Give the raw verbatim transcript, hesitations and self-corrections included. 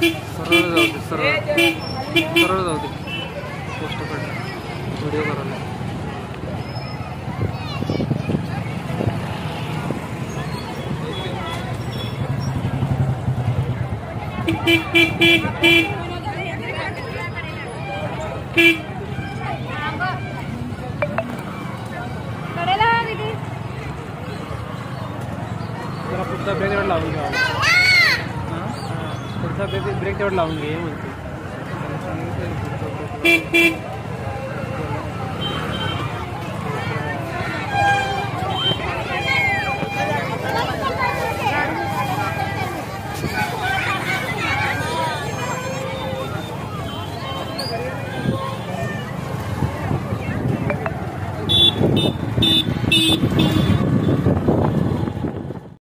सरळ जाऊ दे, सरळ सरळ जाऊ दे. पोस्ट काढ, व्हिडिओ करायला. जरा पुढचा ब्रेक तेवढं लावून घ्या. पुढचा ब्रेक ब्रेक तेवढं लावून घे म्हणते. Beep beep.